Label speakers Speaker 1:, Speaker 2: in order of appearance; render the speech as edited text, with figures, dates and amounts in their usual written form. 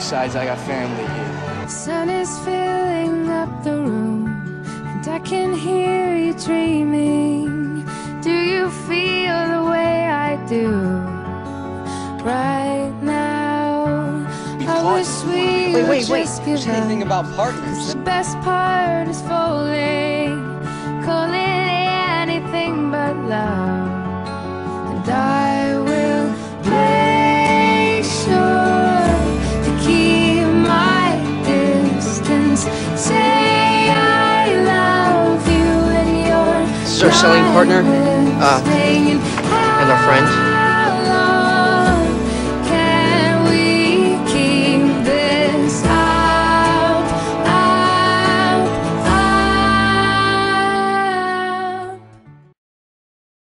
Speaker 1: besides, I got family here.
Speaker 2: The sun is filling up the room, and I can hear you dreaming. Do you feel the way I do right now? I wish we
Speaker 3: Wait.
Speaker 2: just give up.
Speaker 3: Anything about partners?
Speaker 2: The best part is falling, calling it anything but love. And I will make sure to keep my distance. Say I love you and you're
Speaker 3: This is our selling partner, and our friend.